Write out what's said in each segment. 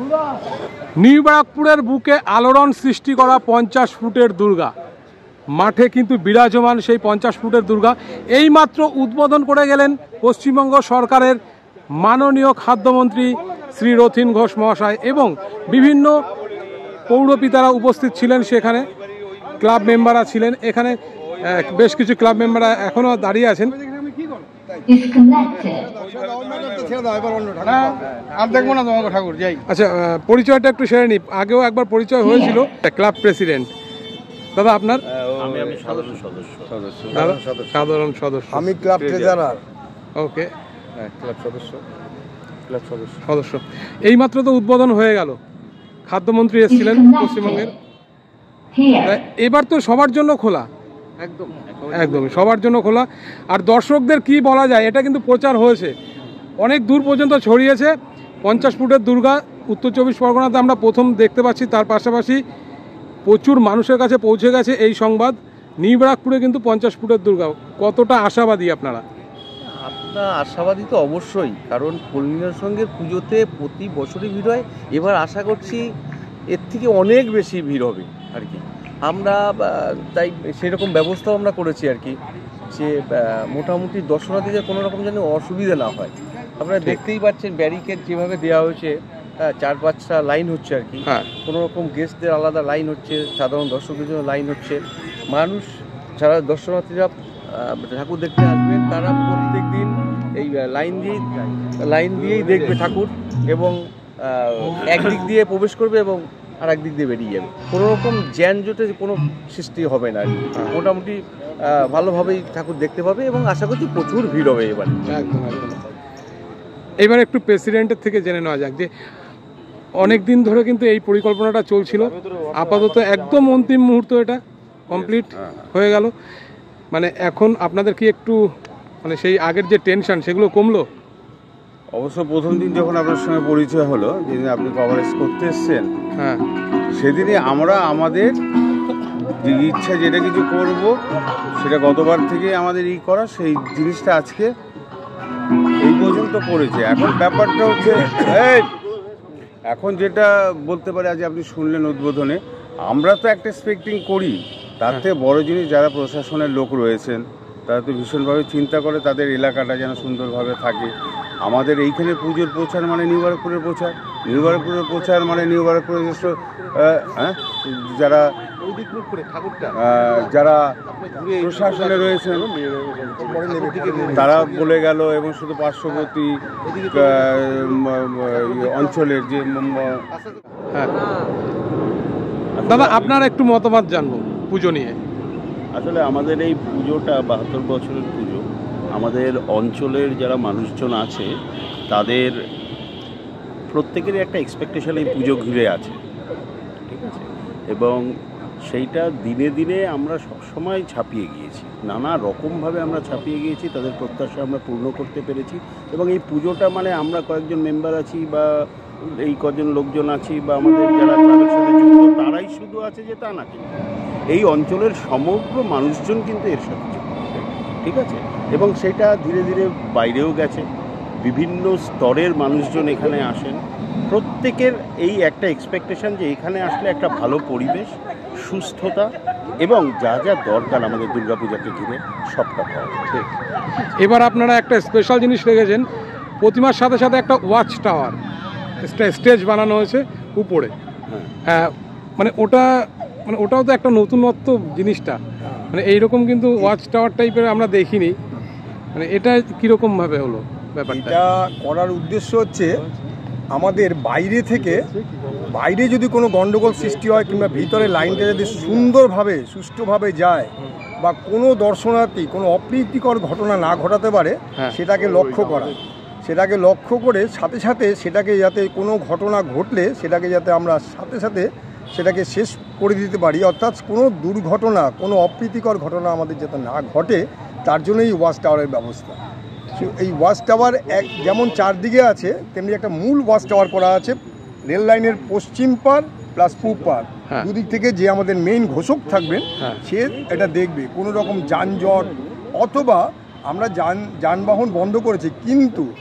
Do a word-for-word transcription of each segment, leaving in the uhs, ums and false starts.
New ব্যারাকপুরের বুকে আলোড়ন সৃষ্টি করা পঞ্চাশ ফুটের দুর্গা মাঠে কিন্তু বিরাজমান সেই পঞ্চাশ ফুটের দুর্গা এইমাত্র উদ্বোধন করে গেলেন পশ্চিমবঙ্গ সরকারের মাননীয় খাদ্যমন্ত্রী শ্রী রথীন ঘোষ মহাশয় এবং বিভিন্ন পৌরপিতারা উপস্থিত ছিলেন। সেখানে ক্লাব মেম্বাররা ছিলেন, এখানে বেশ কিছু ক্লাব মেম্বাররা এখনও দাঁড়িয়ে আছেন। আচ্ছা, পরিচয়টা একটু সেরে নি, আগেও একবার পরিচয় হয়েছিল। ক্লাব প্রেসিডেন্ট দাদা আপনার? আমি আমি সাধারণ সদস্য সাধারণ সদস্য আমি ক্লাব ট্রেজারার। ওকে, ক্লাব সদস্য ক্লাব সদস্য সদস্য এইমাত্র তো উদ্বোধন হয়ে গেল, খাদ্যমন্ত্রী এসেছিলেন পশ্চিমবঙ্গের। এবার তো সবার জন্য খোলা, একদম একদমই সবার জন্য খোলা। আর দর্শকদের কি বলা যায়, এটা কিন্তু প্রচার হয়েছে, অনেক দূর পর্যন্ত ছড়িয়েছে। পঞ্চাশ ফুটের দুর্গা উত্তর চব্বিশ পরগনাতে আমরা প্রথম দেখতে পাচ্ছি, তার পাশাপাশি প্রচুর মানুষের কাছে পৌঁছে গেছে এই সংবাদ। নিউ ব্যারাকপুরে কিন্তু পঞ্চাশ ফুটের দুর্গা, কতটা আশাবাদী আপনারা? আপনার আশাবাদী তো অবশ্যই, কারণ কল্যাণের সঙ্গে পুজোতে প্রতি বছরই ভিড় হয়। এবার আশা করছি এর থেকে অনেক বেশি ভিড় হবে আর কি। আমরা তাই সেরকম ব্যবস্থাও আমরা করেছি আর কি, যে মোটামুটি দর্শনার্থীদের কোনো রকম যেন অসুবিধা না হয়। আপনারা দেখতেই পাচ্ছেন ব্যারিকেড যেভাবে দেওয়া হয়েছে, চার পাঁচটা লাইন হচ্ছে আর কি। কোনো রকম গেস্টদের আলাদা লাইন হচ্ছে, সাধারণ দর্শকদের জন্য লাইন হচ্ছে। মানুষ যারা দর্শনার্থীরা ঠাকুর দেখতে আসবেন তারা প্রত্যেক দিন এই লাইন দিয়েই লাইন দিয়েই দেখবে ঠাকুর, এবং একদিক দিয়ে প্রবেশ করবে এবং আর একদিক দিয়ে বেরিয়ে যাবে। কোনো রকম জ্যানজটে কোনো সৃষ্টি হবে না আর কি। মোটামুটি ভালোভাবেই ঠাকুর দেখতে পাবে এবং আশা করছি প্রচুর ভিড় হবে এবার। একদম একদম। এবার একটু প্রেসিডেন্টের থেকে জেনে নেওয়া যাক যে অনেক দিন ধরে কিন্তু এই পরিকল্পনাটা চলছিল, আপাতত একদম অন্তিম মুহূর্ত এটা কমপ্লিট হয়ে গেল। মানে এখন আপনাদের কি একটু মানে সেই আগের যে টেনশন সেগুলো কমলো? অবশ্য প্রথম দিন যখন আপনার সঙ্গে পরিচয় হলো, যেদিন আপনি কভারেজ করতে এসছেন, হ্যাঁ সেদিনই আমরা আমাদের যে ইচ্ছা যেটা কিছু করব সেটা গতবার থেকে আমাদের ই করা, সেই জিনিসটা আজকে এই পর্যন্ত করেছে। এখন ব্যাপারটা হচ্ছে এখন যেটা বলতে পারি, আজ আপনি শুনলেন উদ্বোধনে, আমরা তো একটা এক্সপেক্টিং করি, তার থেকে বড় জিনিস যারা প্রশাসনের লোক রয়েছেন তারা তো ভীষণভাবে চিন্তা করে তাদের এলাকাটা যেন সুন্দরভাবে থাকে। আমাদের এইখানে পুজোর প্রচার মানে নিউ ব্যারাকপুরের প্রচার, নিউ ব্যারাকপুরের প্রচার মানে নিউ ব্যারাকপুরের হ্যাঁ যারা যারা প্রশাসনে রয়েছেন তারা বলে গেল, এবং শুধু পার্শ্ববর্তী অঞ্চলের যে হ্যাঁ। দাদা আপনার একটু মতামত জানবো পুজো নিয়ে। আসলে আমাদের এই পুজোটা বাহাত্তর বছরের পুজো, আমাদের অঞ্চলের যারা মানুষজন আছে তাদের প্রত্যেকেরই একটা এক্সপেকটেশন এই পুজো ঘিরে আছে, ঠিক আছে, এবং সেইটা দিনে দিনে আমরা সবসময় ছাপিয়ে গিয়েছি, নানা রকমভাবে আমরা ছাপিয়ে গিয়েছি, তাদের প্রত্যাশা আমরা পূর্ণ করতে পেরেছি। এবং এই পুজোটা মানে আমরা কয়েকজন মেম্বার আছি বা এই কজন লোকজন আছি বা আমাদের যারা ক্লাবের সাথে যুক্ত তারাই শুধু আছে যে তা না, কিন্তু এই অঞ্চলের সমগ্র মানুষজন কিন্তু এর সাথে যুক্ত, ঠিক আছে, এবং সেটা ধীরে ধীরে বাইরেও গেছে। বিভিন্ন স্তরের মানুষজন এখানে আসেন, প্রত্যেকের এই একটা এক্সপেকটেশন যে এখানে আসলে একটা ভালো পরিবেশ, সুস্থতা এবং যা যা দরকার আমাদের দুর্গাপূজাকে ঘিরে সবটা পাওয়া। ঠিক, এবার আপনারা একটা স্পেশাল জিনিস রেখেছেন, প্রতিমার সাথে সাথে একটা ওয়াচ টাওয়ার স্টেজ বানানো হয়েছে উপরে। হ্যাঁ, মানে ওটা মানে ওটাও তো একটা নতুনত্ব জিনিসটা, মানে এইরকম কিন্তু ওয়াচ টাওয়ার টাইপের আমরা দেখিনি। মানে এটা কীরকমভাবে হলো ব্যাপারটা? এটা করার উদ্দেশ্য হচ্ছে আমাদের বাইরে থেকে বাইরে যদি কোনো গণ্ডগোল সৃষ্টি হয় কিংবা ভিতরে লাইনটা যদি সুন্দরভাবে সুষ্ঠুভাবে যায় বা কোনো দর্শনার্থী কোনো অপ্রীতিকর ঘটনা না ঘটাতে পারে সেটাকে লক্ষ্য করা, সেটাকে লক্ষ্য করে সাথে সাথে সেটাকে যাতে কোনো ঘটনা ঘটলে সেটাকে যাতে আমরা সাথে সাথে সেটাকে শেষ করে দিতে পারি, অর্থাৎ কোনো দুর্ঘটনা কোনো অপ্রীতিকর ঘটনা আমাদের যাতে না ঘটে, তার জন্য এই ওয়াচ টাওয়ারের ব্যবস্থা। এই ওয়াচ টাওয়ার এক যেমন চারদিকে আছে তেমনি একটা মূল ওয়াচ টাওয়ার করা আছে রেল লাইনের পশ্চিম পার প্লাস পূব পার, দুদিক থেকে যে আমাদের মেইন ঘোষক থাকবেন সে এটা দেখবে কোনো রকম যানজট অথবা আমরা যান যানবাহন বন্ধ করেছি কিন্তু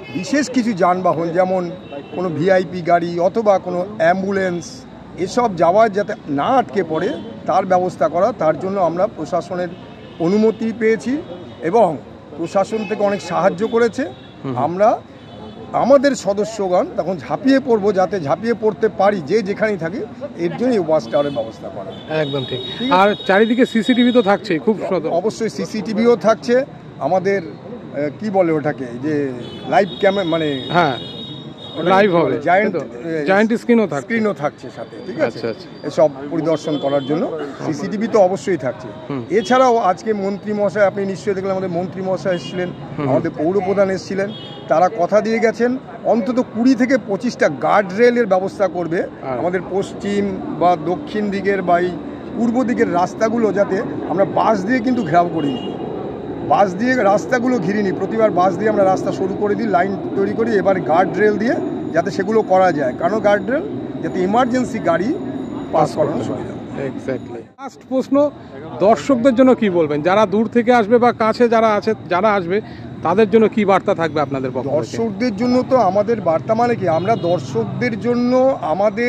বিশেষ কিছু যানবাহন যেমন কোনো ভিআইপি গাড়ি অথবা কোনো অ্যাম্বুলেন্স এসব যাওয়ার যাতে না আটকে পড়ে তার ব্যবস্থা করা, তার জন্য আমরা প্রশাসনের অনুমতি পেয়েছি এবং প্রশাসন থেকে অনেক সাহায্য করেছে। আমরা আমাদের সদস্যগণ তখন ঝাঁপিয়ে পড়বো, যাতে ঝাঁপিয়ে পড়তে পারি যে যেখানেই থাকি, এর জন্যই ওয়াচ টাওয়ারের ব্যবস্থা করা। একদম ঠিক। আর চারিদিকে সিসিটিভি তো থাকছেই, খুব অবশ্যই সিসিটিভিও থাকছে, আমাদের কি বলে ওটাকে যে লাইভ ক্যামেরা, মানে হ্যাঁ লাইভ হবে, জায়ান্ট জায়ান্ট স্ক্রিনও থাকছে, স্ক্রিনও থাকছে সাথে, ঠিক আছে। আচ্ছা আচ্ছা, এসব পরিদর্শন করার জন্য সিসিটিভি তো অবশ্যই থাকছে। এছাড়াও আজকে মন্ত্রী মহাশয়, আপনি নিশ্চয়ই দেখলেন আমাদের মন্ত্রী মহাশয় এসেছিলেন, আমাদের পৌরপ্রধান এসেছিলেন, তারা কথা দিয়ে গেছেন অন্তত কুড়ি থেকে পঁচিশটা গার্ড রেলের ব্যবস্থা করবে আমাদের পশ্চিম বা দক্ষিণ দিকের বা এই পূর্ব দিকের রাস্তাগুলো, যাতে আমরা বাস দিয়ে কিন্তু ঘেরাও করিনি, বাস দিয়ে রাস্তাগুলো ঘিরিনি, প্রতিবার বাস দিয়ে আমরা রাস্তা শুরু করে দিই, লাইন তৈরি করি, এবার গার্ড রেল দিয়ে যাতে সেগুলো করা যায়, কারণ গার্ড রেল যাতে ইমার্জেন্সি গাড়ি পাস করানো সুবিধা। এক্স্যাক্টলি। লাস্ট প্রশ্ন, দর্শকদের জন্য কি বলবেন, যারা দূর থেকে আসবে বা কাছে যারা আছে যারা আসবে তাদের জন্য কি বার্তা থাকবে আপনাদের পক্ষ থেকে? দর্শকদের জন্য তো আমাদের বার্তা মানে কি, আমরা দর্শকদের জন্য আমাদের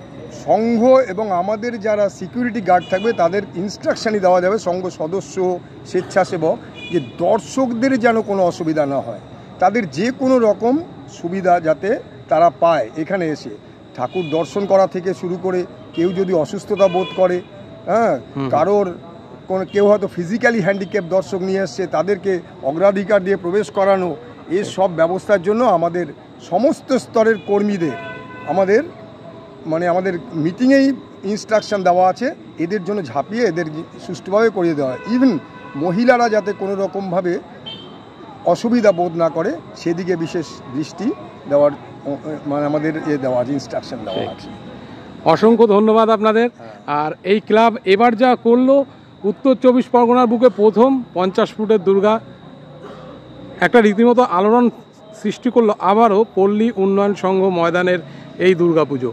সংঘ এবং আমাদের যারা সিকিউরিটি গার্ড থাকবে তাদের ইনস্ট্রাকশানই দেওয়া যাবে, সংঘ সদস্য স্বেচ্ছাসেবক, যে দর্শকদের যেন কোনো অসুবিধা না হয়, তাদের যে কোনো রকম সুবিধা যাতে তারা পায় এখানে এসে, ঠাকুর দর্শন করা থেকে শুরু করে কেউ যদি অসুস্থতা বোধ করে, হ্যাঁ কারোর কোনো কেউ হয়তো ফিজিক্যালি হ্যান্ডিক্যাপ দর্শক নিয়ে এসছে, তাদেরকে অগ্রাধিকার দিয়ে প্রবেশ করানো, এর সব ব্যবস্থার জন্য আমাদের সমস্ত স্তরের কর্মীদের আমাদের মানে আমাদের মিটিংয়েই ইনস্ট্রাকশন দেওয়া আছে, এদের জন্য ঝাঁপিয়ে এদের সুষ্ঠুভাবে করিয়ে দেওয়া হয়। ইভেন মহিলারা যাতে কোনো রকমভাবে অসুবিধা বোধ না করে সেদিকে বিশেষ দৃষ্টি দেওয়ার মানে আমাদের এ দেওয়া আছে, ইনস্ট্রাকশন দেওয়া আছে। অসংখ্য ধন্যবাদ আপনাদের। আর এই ক্লাব এবার যা করলো, উত্তর চব্বিশ পরগনার বুকে প্রথম পঞ্চাশ ফুটের দুর্গা, একটা রীতিমতো আলোড়ন সৃষ্টি করলো আবারও পল্লী উন্নয়ন সংঘ ময়দানের এই দুর্গাপুজো।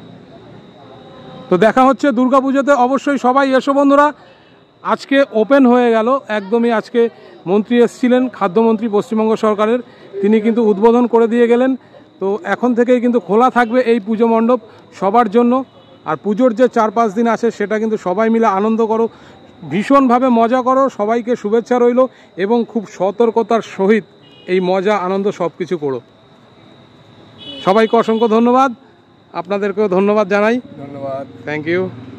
তো দেখা হচ্ছে দুর্গাপুজোতে, অবশ্যই সবাই এসো বন্ধুরা। আজকে ওপেন হয়ে গেল একদমই, আজকে মন্ত্রী এসেছিলেন, খাদ্যমন্ত্রী পশ্চিমবঙ্গ সরকারের, তিনি কিন্তু উদ্বোধন করে দিয়ে গেলেন। তো এখন থেকেই কিন্তু খোলা থাকবে এই পুজো মণ্ডপ সবার জন্য। আর পুজোর যে চার পাঁচ দিন আছে সেটা কিন্তু সবাই মিলে আনন্দ করো, ভীষণভাবে মজা করো, সবাইকে শুভেচ্ছা রইল এবং খুব সতর্কতার সহিত এই মজা আনন্দ সব কিছু করো। সবাইকে অসংখ্য ধন্যবাদ, আপনাদেরকেও ধন্যবাদ জানাই। ধন্যবাদ, থ্যাংক ইউ।